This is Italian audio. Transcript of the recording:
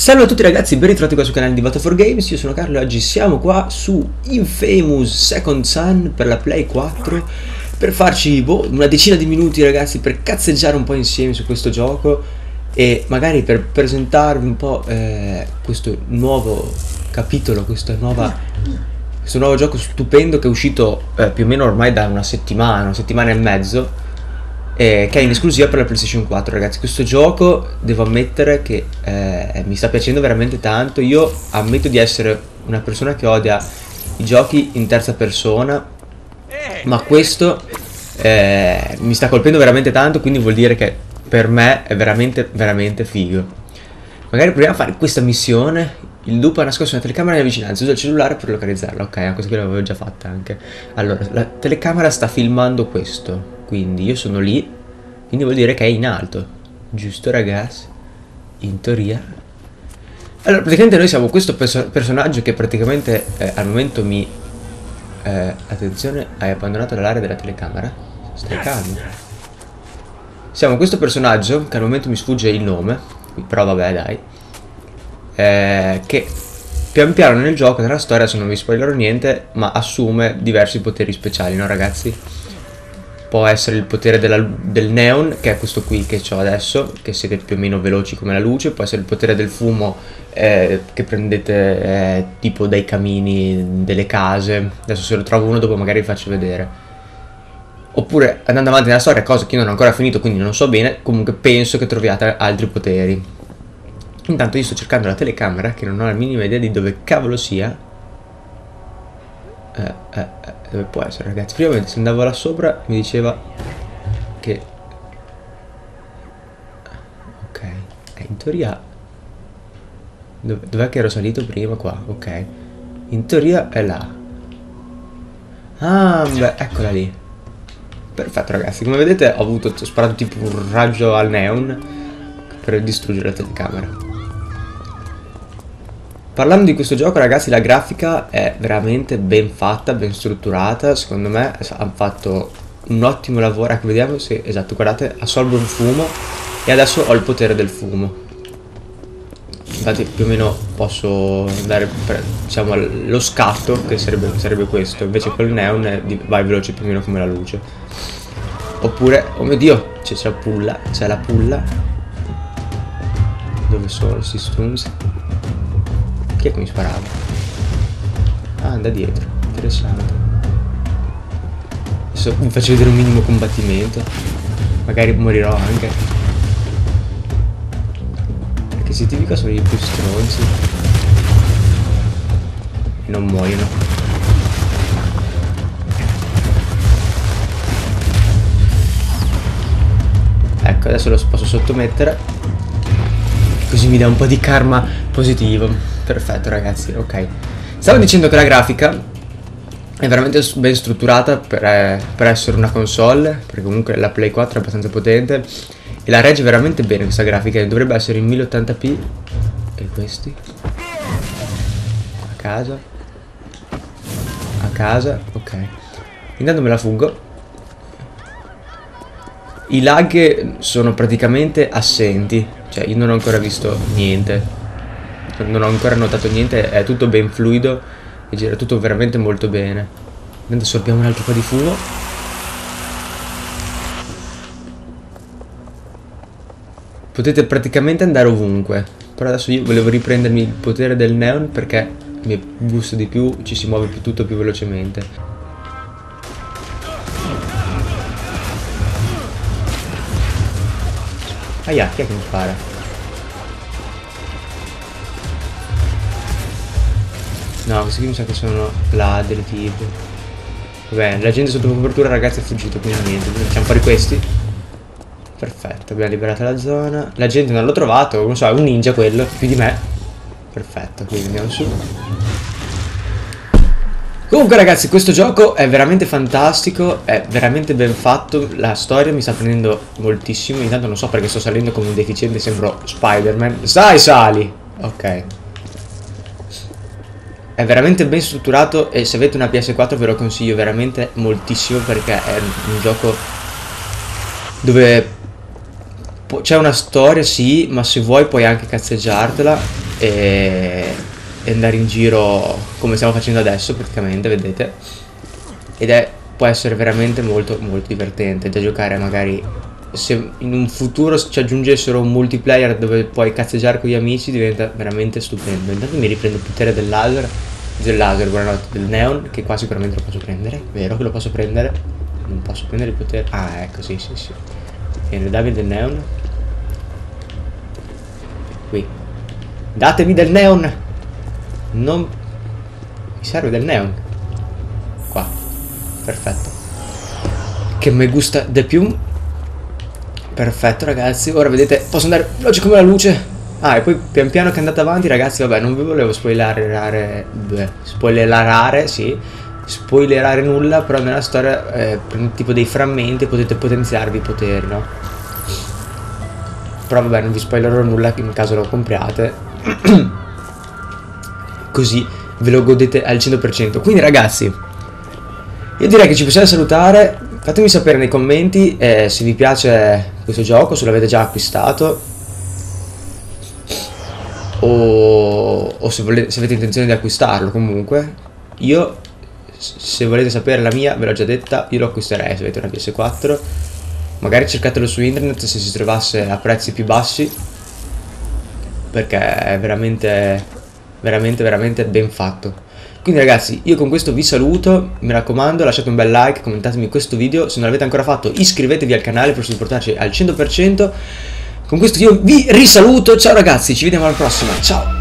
Salve a tutti ragazzi, ben ritrovati qua sul canale di Vat4Games, io sono Carlo e oggi siamo qua su Infamous Second Son per la Play 4 per farci una decina di minuti ragazzi, per cazzeggiare un po' insieme su questo gioco e magari per presentarvi un po' questo nuovo capitolo, questo nuovo gioco stupendo che è uscito più o meno ormai da una settimana e mezzo, che è in esclusiva per la PlayStation 4 ragazzi. Questo gioco devo ammettere che mi sta piacendo veramente tanto. Io ammetto di essere una persona che odia i giochi in terza persona, ma questo mi sta colpendo veramente tanto, quindi vuol dire che per me è veramente figo. Magari proviamo a fare questa missione. Il lupo ha nascosto una telecamera nella vicinanza, usa il cellulare per localizzarla. Ok, questa qui l'avevo già fatta anche. Allora, la telecamera sta filmando questo, quindi io sono lì, quindi vuol dire che è in alto, giusto ragazzi? In teoria. Allora, praticamente noi siamo questo personaggio che praticamente al momento mi... attenzione, hai abbandonato l'area della telecamera? Stai calmo. Siamo questo personaggio che al momento mi sfugge il nome, però vabbè dai. Che pian piano nel gioco, nella storia, adesso non vi spoilerò niente, ma assume diversi poteri speciali, no ragazzi? Può essere il potere del neon, che è questo qui che ho adesso, che siete più o meno veloci come la luce. Può essere il potere del fumo, che prendete tipo dai camini delle case. Adesso se lo trovo uno dopo magari vi faccio vedere. Oppure andando avanti nella storia, cosa che io non ho ancora finito quindi non so bene, comunque penso che troviate altri poteri. Intanto io sto cercando la telecamera, che non ho la minima idea di dove cavolo sia. Dove può essere ragazzi? Prima se andavo là sopra mi diceva che... Ok, in teoria... Dov'è che ero salito prima? Qua, ok. In teoria è là. Ah, beh, eccola lì. Perfetto ragazzi, come vedete ho sparato tipo un raggio al neon per distruggere la telecamera. Parlando di questo gioco ragazzi, la grafica è veramente ben fatta, ben strutturata. Secondo me hanno fatto un ottimo lavoro. Ecco, vediamo se... Esatto, guardate, assorbo il fumo e adesso ho il potere del fumo. Infatti più o meno posso andare per, diciamo, lo scatto, che sarebbe questo. Invece col neon vai veloce più o meno come la luce. Oppure, oh mio dio, c'è la pulla. Dove sono questi stunts? Chi è che mi sparava? Ah, da dietro, interessante. Adesso vi faccio vedere un minimo combattimento. Magari morirò anche. Perché si tipica sono i più stronzi e non muoiono. Ecco, adesso lo posso sottomettere, così mi dà un po' di karma positivo. Perfetto ragazzi, ok. Stavo dicendo che la grafica è veramente ben strutturata per essere una console, perché comunque la Play 4 è abbastanza potente e la regge veramente bene questa grafica. Dovrebbe essere in 1080p. E questi? A casa, ok. Intanto me la fuggo. I lag sono praticamente assenti, cioè io non ho ancora visto niente. Non ho ancora notato niente, è tutto ben fluido e gira tutto veramente molto bene. Adesso sorbiamo un altro po' di fumo. Potete praticamente andare ovunque, però adesso io volevo riprendermi il potere del neon perché mi boosta di più, ci si muove tutto più velocemente. Aia, chi è che mi spara? No, questi qui mi sa che sono ladri tipo. Vabbè, la gente sotto copertura ragazzi è fuggito, quindi niente. Quindi facciamo fuori questi. Perfetto, abbiamo liberato la zona. La gente non l'ho trovato, non so, è un ninja quello, più di me. Perfetto, quindi andiamo su. Comunque ragazzi, questo gioco è veramente fantastico, è veramente ben fatto. La storia mi sta prendendo moltissimo. Intanto non so perché sto salendo come un deficiente, sembro Spider-Man. Sali! Ok. È veramente ben strutturato e se avete una PS4 ve lo consiglio veramente moltissimo, perché è un gioco dove c'è una storia sì, ma se vuoi puoi anche cazzeggiartela. e andare in giro come stiamo facendo adesso praticamente, vedete, può essere veramente molto molto divertente da giocare. Magari se in un futuro ci aggiungessero un multiplayer dove puoi cazzeggiare con gli amici, diventa veramente stupendo. Intanto mi riprendo il potere del laser, buonanotte, del neon, che qua sicuramente lo posso prendere. Vero che lo posso prendere? Non posso prendere il potere. Ah, ecco, sì. Bene, dammi del neon. Qui. Datemi del neon. Non mi serve del neon. Qua. Perfetto. Che me gusta de più. Perfetto, ragazzi. Ora vedete, posso andare veloce come la luce. Ah, e poi pian piano che andate avanti, ragazzi, vabbè, non vi volevo spoilerare nulla, però nella storia prendete tipo dei frammenti e potete potenziarvi i poteri, no? Però vabbè, non vi spoilerò nulla in caso lo compriate. Così ve lo godete al 100%. Quindi, ragazzi, io direi che ci possiamo salutare. Fatemi sapere nei commenti se vi piace questo gioco, se l'avete già acquistato, o se avete intenzione di acquistarlo. Comunque io, se volete sapere la mia, ve l'ho già detta, io lo acquisterei se avete una PS4. Magari cercatelo su internet se si trovasse a prezzi più bassi, perché è veramente ben fatto. Quindi, ragazzi, io con questo vi saluto, mi raccomando, lasciate un bel like, commentatemi questo video, se non l'avete ancora fatto iscrivetevi al canale per supportarci al 100%. Con questo io vi risaluto, ciao ragazzi, ci vediamo alla prossima, ciao!